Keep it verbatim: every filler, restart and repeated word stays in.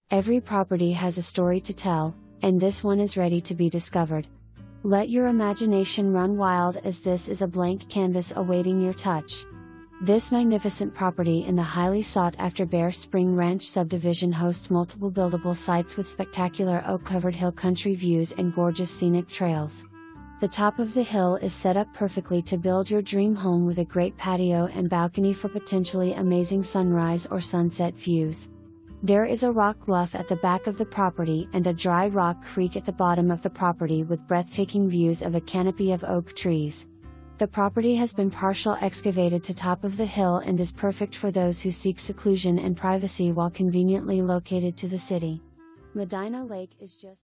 Every property has a story to tell, and this one is ready to be discovered. Let your imagination run wild, as this is a blank canvas awaiting your touch. This magnificent property in the highly sought-after Bear Spring Ranch subdivision hosts multiple buildable sites with spectacular oak-covered hill country views and gorgeous scenic trails. The top of the hill is set up perfectly to build your dream home, with a great patio and balcony for potentially amazing sunrise or sunset views. There is a rock bluff at the back of the property and a dry rock creek at the bottom of the property, with breathtaking views of a canopy of oak trees. The property has been partial excavated to top of the hill and is perfect for those who seek seclusion and privacy while conveniently located to the city. Medina Lake is just